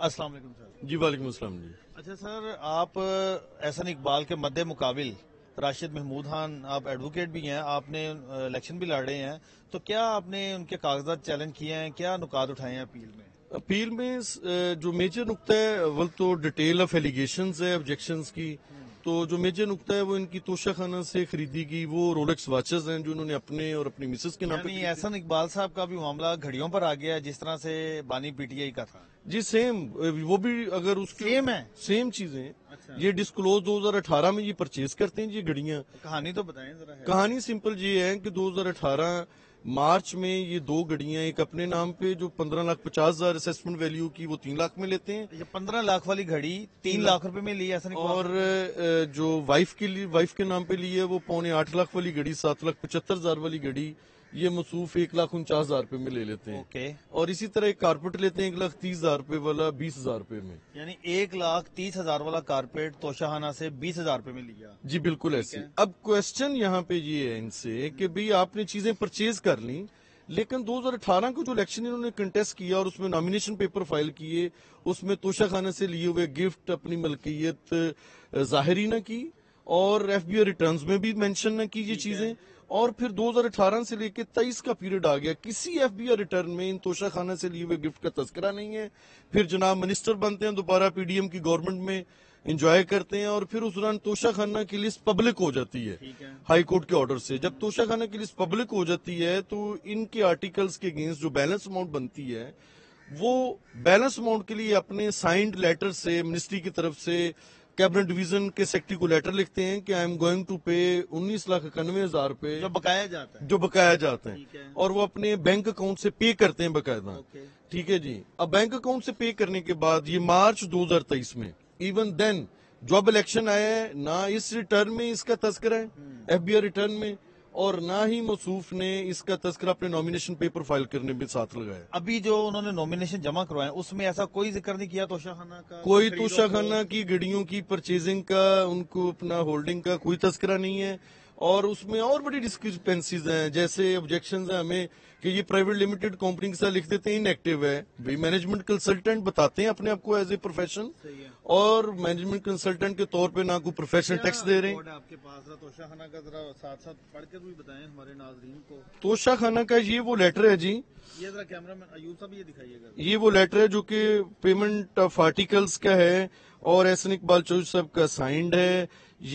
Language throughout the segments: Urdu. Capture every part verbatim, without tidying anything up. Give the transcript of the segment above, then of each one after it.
السلام علیکم سر. جی وعلیکم السلام. جی اچھا سر، آپ احسن اقبال کے مد مقابل راشد محمود خان، آپ ایڈوکیٹ بھی ہیں، آپ نے الیکشن بھی لڑ رہے ہیں، تو کیا آپ نے ان کے کاغذات چیلنج کیے ہیں؟ کیا نکات اٹھائے ہیں اپیل میں؟ اپیل میں جو میجر نقطہ ہے اول تو ڈیٹیل آف ایلیگیشنز ہے آبجیکشنز کی. تو جو میجر نقطہ ہے وہ ان کی توشہ خانہ سے خریدی کی وہ رولیکس واچز ہیں جو انہوں نے اپنے اور اپنی مسز کے نام پہ. یعنی احسن اقبال صاحب کا بھی معاملہ گھڑیوں پر آ گیا ہے جس طرح سے بانی پی ٹی آئی کا تھا. جی سیم، وہ بھی اگر اس کے سیم ہے، سیم چیزیں. یہ ڈسکلوز دو ہزار اٹھارہ میں یہ پرچیز کرتے ہیں جی گھڑیاں. کہانی تو بتائیں ذرا. کہانی سمپل یہ ہے کہ دو ہزار اٹھارہ مارچ میں یہ دو گھڑیاں ایک اپنے نام پہ جو پندرہ لاکھ پچاس ہزار اسیسمنٹ ویلیو کی وہ تین لاکھ میں لیتے ہیں. یہ پندرہ لاکھ والی گھڑی تین لاکھ روپے میں لی احسن اقبال. اور جو وائف کے لیے وائف کے نام پہ لی ہے وہ پونے آٹھ لاکھ والی گھڑی، سات لاکھ پچہتر ہزار والی گھڑی یہ مصروف ایک لاکھ انچاس ہزار روپے میں لے لیتے ہیں. اوکے. اور اسی طرح ایک کارپیٹ لیتے ہیں ایک لاکھ تیس ہزار روپے والا بیس ہزار روپے میں. یعنی ایک لاکھ تیس ہزار والا کارپیٹ توشہ خانہ سے بیس ہزار روپے میں لیا. جی بالکل ایسے. اب کوشچن یہاں پہ یہ ہے ان سے کہ بھئی آپ نے چیزیں پرچیز کر لیں، لیکن دو ہزار اٹھارہ کو جو الیکشن انہوں نے کنٹیسٹ کیا اور اس میں نامینیشن پیپر فائل کیے، اس میں توشہ خانہ سے لیے ہوئے گفٹ اپنی ملکیت ظاہر ہی نہ کی اور ایف بی آئی ریٹرنز میں بھی مینشن نہ کی یہ چیزیں. اور پھر دو ہزار اٹھارہ سے لے کے تیئیس کا پیریڈ آ گیا، کسی ایف بی آئی ریٹرن میں ان توشہ خانہ سے لیے ہوئے گفٹ کا تذکرہ نہیں ہے. پھر جناب منسٹر بنتے ہیں، دوبارہ پی ڈی ایم کی گورنمنٹ میں انجوائے کرتے ہیں، اور پھر اس دوران توشہ خانہ کی لسٹ پبلک ہو جاتی ہے ہائی کورٹ کے آرڈر سے. جب توشہ خانہ کی لسٹ پبلک ہو جاتی ہے تو ان کے آرٹیکلز کے اگینسٹ جو بیلنس اماؤنٹ بنتی ہے وہ بیلنس اماؤنٹ کے لیے اپنے سائنڈ لیٹر سے منسٹری کی طرف سے کیبنٹ ڈویژن کے سیکٹری کو لیٹر لکھتے ہیں کہ I am going to pay انیس لاکھ اکانوے ہزار روپے جو بقایا جاتا ہے جو بقایا جاتے ہیں، اور وہ اپنے بینک اکاؤنٹ سے پے کرتے ہیں باقاعدہ. ٹھیک ہے جی. اب بینک اکاؤنٹ سے پے کرنے کے بعد یہ مارچ دو ہزار تیئیس میں ایون دین جو اب الیکشن آیا ہے، نہ اس ریٹرن میں اس کا تذکرہ ہے ایف بی آئی ریٹرن میں، اور نہ ہی موصوف نے اس کا تذکرہ اپنے نامینیشن پیپر فائل کرنے میں ساتھ لگایا. ابھی جو انہوں نے نامینیشن جمع کروائے اس میں ایسا کوئی ذکر نہیں کیا توشہ خانہ کا؟ کوئی توشہ خانہ کی گھڑیوں کی پرچیزنگ کا، ان کو اپنا ہولڈنگ کا کوئی تذکرہ نہیں ہے. اور اس میں اور بڑی ڈسکرپنسیز ہیں، جیسے آبجیکشنز ہیں ہمیں کہ یہ پرائیویٹ لمیٹڈ کمپنی کے ساتھ لکھ دیتے ہیں ان ایکٹیو ہے. بھائی مینجمنٹ کنسلٹنٹ بتاتے ہیں اپنے آپ کو ایز اے پروفیشن، اور مینجمنٹ کنسلٹنٹ کے طور پہ نہ کوئی پروفیشنل ٹیکس دے رہے ہیں. آپ کے پاس توشہ خانہ کا ذرا ساتھ ساتھ پڑھ کے بھی بتائیں ہمارے ناظرین کو. توشہ خانہ کا یہ وہ لیٹر ہے جی، یہ ذرا کیمرہ مین ایوب صاحب یہ دکھائیے گا. یہ وہ لیٹر ہے جو کہ پیمنٹ آف آرٹیکلز کا ہے اور احسن اقبال چودھری صاحب کا سائنڈ ہے.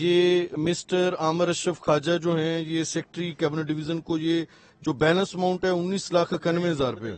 یہ مسٹر عامر اشرف خواجہ جو ہیں یہ سیکٹری کیبنٹ ڈویژن کو یہ جو بیلنس اماؤنٹ ہے انیس لاکھ اکانوے ہزار روپے.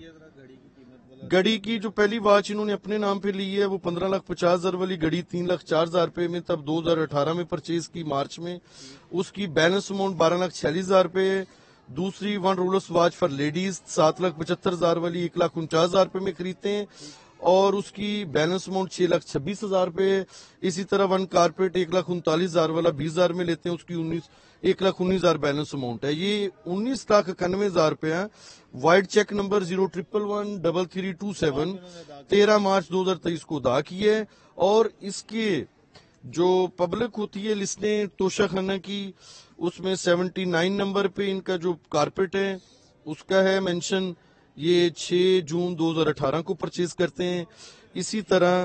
گھڑی کی جو پہلی واچ انہوں نے اپنے نام پہ لی ہے وہ پندرہ لاکھ پچاس ہزار والی گھڑی تین لاکھ چار ہزار روپے میں تب دو ہزار اٹھارہ میں پرچیز کی مارچ میں. اس کی بیلنس اماؤنٹ بارہ لاکھ چھیالیس ہزار روپے ہے. دوسری one Rolex watch for ladies سات لاکھ پچہتر ہزار والی ایک لاکھ انچاس ہزار روپے میں خریدتے ہیں، اور اس کی بیلنس اماؤنٹ چھ لاکھ چھبیس ہزار روپے ہے. اسی طرح ون کارپیٹ ایک لاکھ انتالیس ہزار والا بیس ہزار میں لیتے ہیں، اس کی انیس ایک لاکھ انیس ہزار بیلنس اماؤنٹ ہے. یہ انیس لاکھ اکانوے ہزار روپے ہے. White cheque number zero triple one double three two seven تیرہ مارچ دو ہزار تیئیس کو ادا کی ہے. اور اس کے جو پبلک ہوتی ہے لسٹیں توشہ خانہ کی، اس میں سیونٹی نائن نمبر پہ ان کا جو کارپیٹ ہے اس کا ہے مینشن. یہ چھ جون دو ہزار اٹھارہ کو پرچیز کرتے ہیں. اسی طرح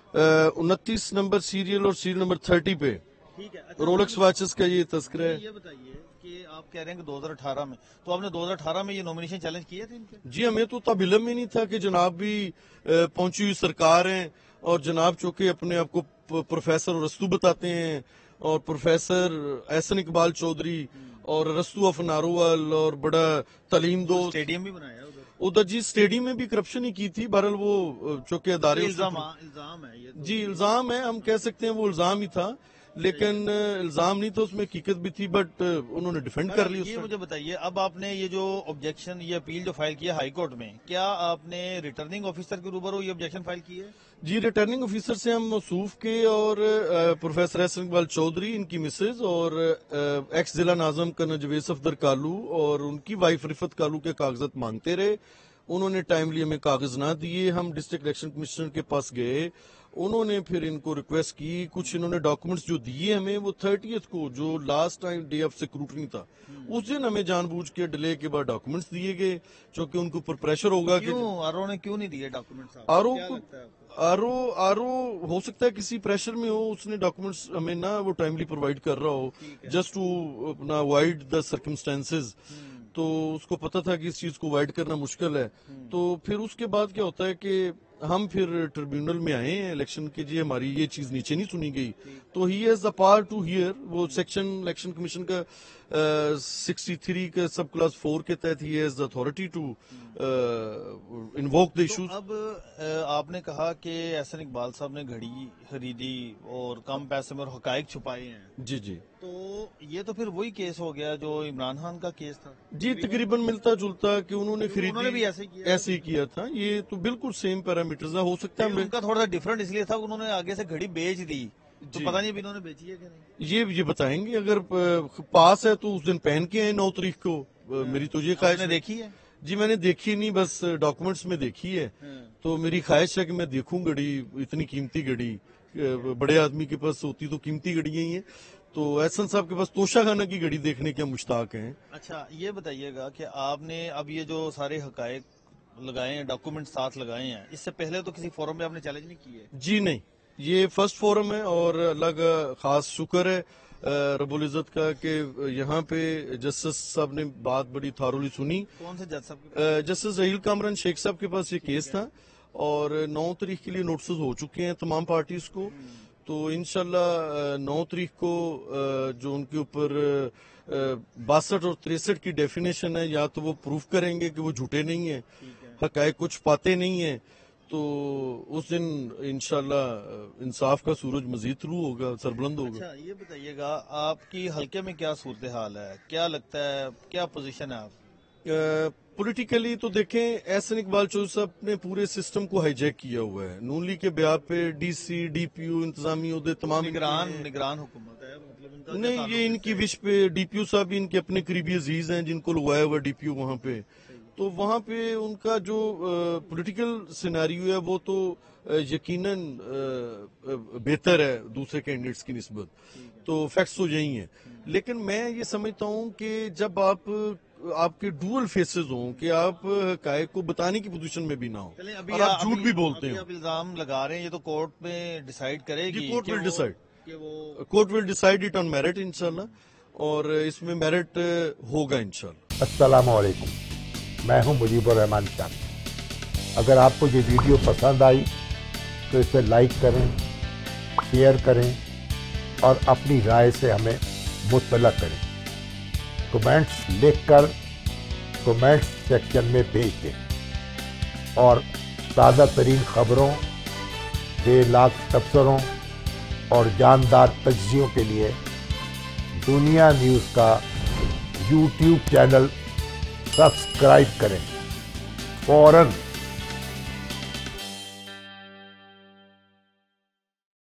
انتیس نمبر سیریل اور سیریل نمبر تھرٹی پہ رولیکس واچز کا یہ تذکرہ ہے. یہ بتائیے کہ آپ کہہ رہے ہیں کہ دو ہزار اٹھارہ میں، تو آپ نے دو ہزار اٹھارہ میں یہ نامینیشن چیلنج کیے تھے ان کے؟ جی ہمیں تو تب علم ہی نہیں تھا کہ جناب بھی پہنچی ہوئی سرکار ہیں، اور جناب چونکہ اپنے آپ کو پروفیسر رستو بتاتے ہیں، اور پروفیسر احسن اقبال چودھری اور رستو آف ناروول اور بڑا تعلیم دو اسٹیڈیم بھی بنایا ادھر. ادھر جی اسٹیڈیم میں بھی کرپشن ہی کی تھی. بہرحال وہ چونکہ ادارے الزام الزام ہے یہ. جی الزام ہے، ہم کہہ سکتے ہیں وہ الزام ہی تھا، لیکن الزام نہیں تھا، اس میں حقیقت بھی تھی، بٹ انہوں نے ڈیفینڈ کر لی. یہ مجھے بتائیے اب آپ نے یہ جو آبجیکشن یہ اپیل جو فائل کیا ہائی کورٹ میں، کیا آپ نے ریٹرننگ آفیسر کے روبرو یہ آبجیکشن فائل کی ہے؟ جی ریٹرننگ آفیسر سے ہم موصوف کے اور پروفیسر احسن اقبال چودھری ان کی مسز اور ایکس ضلع ناظم کرنل جوید صفدر کالو اور ان کی وائف رفت کالو کے کاغذات مانگتے رہے، انہوں نے ٹائملی ہمیں کاغذ نہ دیے. ہم ڈسٹرکٹ الیکشن کمشنر کے پاس گئے, انہوں نے پھر ان کو ریکویسٹ کی, کچھ انہوں نے ڈاکومنٹس جو دیے ہمیں وہ تھرٹیتھ کو جو last time day of scrutiny تھا اس دن ہمیں جان بوجھ کے ڈیلے کے بعد ڈاکومنٹس دیے گئے, چونکہ ان کے اوپر پریشر ہوگا کہ کیوں آرو نے کیوں نہیں دیے documents? R O R O R O ہو سکتا ہے کسی پریشر میں ہو, اس نے ڈاکومنٹس ہمیں نہ وہ ٹائملی پرووائڈ کر رہا ہو جسٹ ٹو اپنا وائڈ دا سرکمسٹانسز, تو اس کو پتا تھا کہ اس چیز کو وائڈ کرنا مشکل ہے. تو پھر اس کے بعد کیا ہوتا ہے کہ ہم پھر ٹریبیونل میں آئے ہیں الیکشن کے, جی ہماری یہ چیز نیچے نہیں سنی گئی, تو he has the power to hear. وہ سیکشن الیکشن کمیشن کا سکسٹی تھری کا سب کلاس فور کے تحت he has the authority to invoke the issues. اب آپ نے کہا کہ احسن اقبال صاحب نے گھڑی خریدی اور کم پیسے میں اور حقائق چھپائے ہیں, جی جی تو یہ تو پھر وہی کیس ہو گیا جو عمران خان کا کیس تھا. جی تقریباً ملتا جلتا کہ انہوں نے انہوں نے بھی خریدی ایسے کیا ایسے ہی کیا تھا. یہ تو بالکل سیم پیرامیٹرز ہو سکتا ہے ان کا تھوڑا سا ڈفرنٹ اس لیے تھا کہ انہوں نے آگے سے گھڑی بیچ دی, تو پتہ نہیں ابھی انہوں نے بیچی ہے کہ نہیں. یہ یہ بتائیں گے, اگر پاس ہے تو اس دن پہن کے آئے نو تاریخ کو. میری تو یہ خواہش نے دیکھی ہے. جی میں نے دیکھی نہیں, بس ڈاکومنٹس میں دیکھی ہے, تو میری خواہش ہے کہ میں دیکھوں گھڑی, اتنی قیمتی گھڑی بڑے آدمی کے پاس ہوتی تو قیمتی گھڑیاں ہی ہیں, تو احسن صاحب کے پاس توشہ خانہ کی گھڑی دیکھنے کے مشتاق ہیں. اچھا یہ بتائیے گا کہ آپ نے اب یہ جو سارے حقائق لگائے ہیں, ڈاکومنٹ ساتھ لگائے ہیں, اس سے پہلے تو کسی فورم میں آپ نے چیلنج نہیں کی ہے؟ جی نہیں, یہ فرسٹ فورم ہے, اور اللہ کا خاص شکر ہے رب العزت کا کہ یہاں پہ جسٹس صاحب نے بات بڑی تھارولی سنی. کون سے جج صاحب؟ جسٹس ظہیر کامران شیخ صاحب کے پاس یہ کیس تھا, اور نو تاریخ کے لیے نوٹسز ہو چکے ہیں تمام پارٹیز کو, تو انشاءاللہ نو تاریخ کو جو ان کے اوپر باسٹھ اور تریسٹھ کی ڈیفینیشن ہے, یا تو وہ پروف کریں گے کہ وہ جھوٹے نہیں ہیں, حقائق کچھ پاتے نہیں ہیں, تو اس دن انشاءاللہ انصاف کا سورج مزید طلوع ہوگا, سربلند ہوگا. اچھا یہ بتائیے گا آپ کی حلقے میں کیا صورتحال ہے, کیا لگتا ہے, کیا پوزیشن ہے آپ؟ پولیٹیکلی تو دیکھیں احسن اقبال چودھری صاحب نے پورے سسٹم کو ہائی جیک کیا ہوا ہے. نون لیگ کے بیان پہ ڈی سی, ڈی پی او, انتظامی عہدے تمام نگران نگران حکومت ہے, مطلب ان کا نہیں, یہ ان کی وش پہ ڈی پی او صاحب ان کے اپنے قریبی عزیز ہیں جن کو لگوایا ہوا ڈی پی او وہاں پہ, تو وہاں پہ ان کا جو پولیٹیکل سیناریو ہے وہ تو یقیناً بہتر ہے دوسرے کینڈیڈیٹس کی نسبت, تو فیکٹس تو یہی ہیں. لیکن میں یہ سمجھتا ہوں کہ جب آپ آپ کے ڈوئل فیسز ہوں کہ آپ حقائق کو بتانے کی پوزیشن میں بھی نہ ہو, اور آپ جھوٹ بھی بولتے ہیں. آپ الزام لگا رہے ہیں, یہ تو کورٹ میں ڈیسائیڈ کرے گی, court will decide court will decide it on merit انشاءاللہ, اور اس میں میرٹ ہوگا انشاءاللہ. السلام علیکم, میں ہوں مجیب الرحمان شاہ. اگر آپ کو یہ ویڈیو پسند آئی تو اسے لائک کریں, شیئر کریں, اور اپنی رائے سے ہمیں مطلع کریں. کمنٹس لکھ کر کمنٹس سیکشن میں بھیج دیں, اور تازہ ترین خبروں, بے لاگ تبصروں اور جاندار تجزیوں کے لیے دنیا نیوز کا یوٹیوب چینل سبسکرائب کریں. فوراً